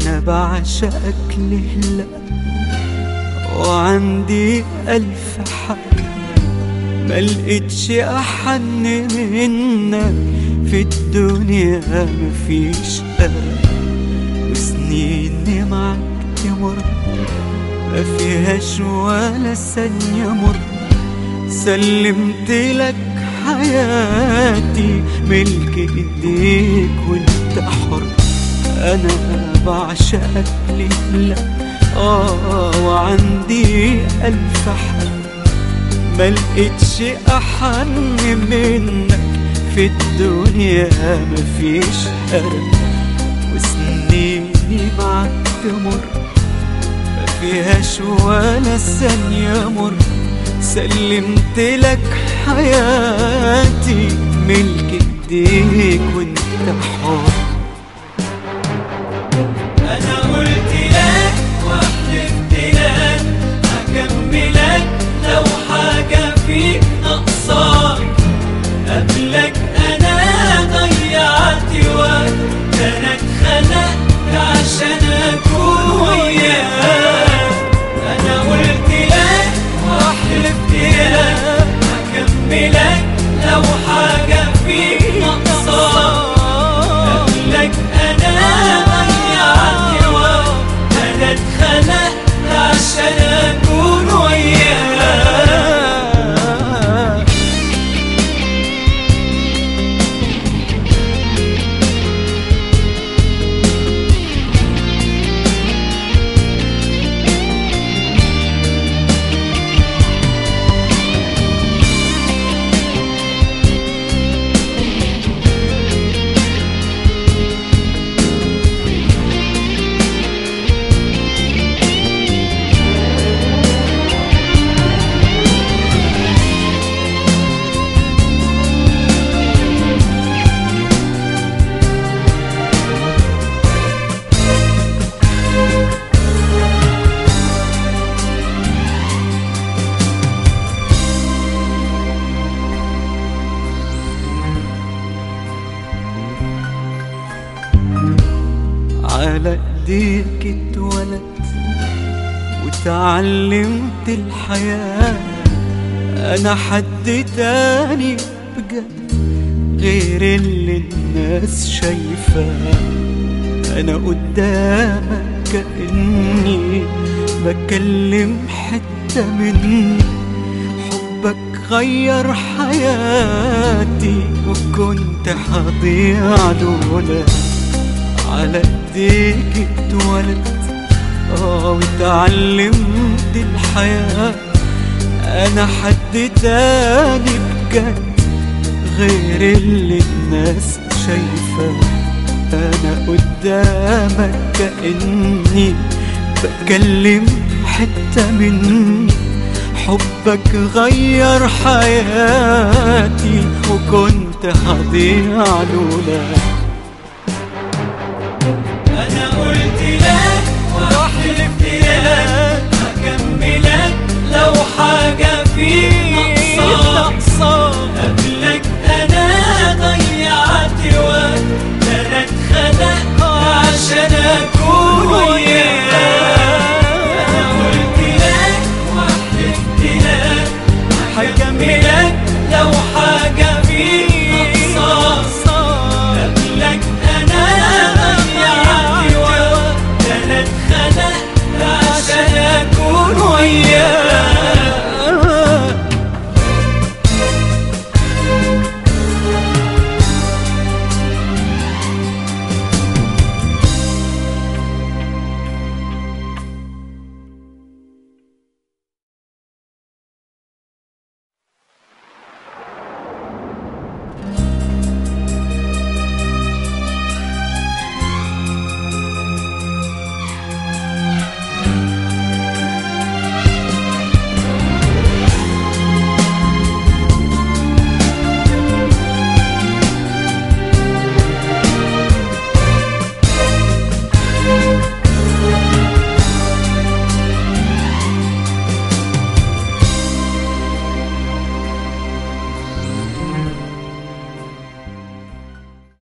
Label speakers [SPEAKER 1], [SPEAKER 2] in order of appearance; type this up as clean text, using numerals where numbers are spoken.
[SPEAKER 1] أنا بعشقك لهلا وعندي ألف حق، ملقتش أحن منك في الدنيا مفيش قلق. وسنيني معك تمر ما فيهاش ولا ثانية مر، سلمت لك حياتي ملك ايديك وانت حر. انا بعشقك لله وعندي ألف حق، ملقتش أحن منك في الدنيا مفيش قلق. وسنيني معك تمر ما فيهاش ولا ثانية مر، سلمت لك حياتي ملك ايديك وانت حر.
[SPEAKER 2] انا قلت لك وحلفت لك هكملك لو حاجة فيك ناقصاك. قبلك انا ضيعت وقت، انا اتخلقت عشان اكون وياك. انا قلت لك وحلفت لك هكملك لو حاجة فيك ناقصاك. قبلك انا ضيعت وقت، انا اتخلقت عشان اكون وياك.
[SPEAKER 1] على ايديك اتولدت وتعلمت الحياة. انا حد تاني بجد غير اللي الناس شايفاه. انا قدامك كأني بكلم حتة مني، حبك غير حياتي وكنت هضيع لولاك. على ايديك اتولدت واتعلمت الحياة. انا حد تاني بجد غير اللي الناس شايفاه. انا قدامك كأني بتكلم حتة مني، حبك غير حياتي وكنت هضيع لولاك.
[SPEAKER 2] انا قلت لك وحلفت لك هكملك لو حاجة فيك